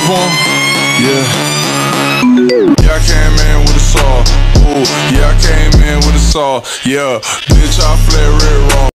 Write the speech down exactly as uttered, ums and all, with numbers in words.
one? Yeah. Yeah, I came in with a saw. Ooh, yeah, I came in with a saw. Yeah, bitch, I flare red raw.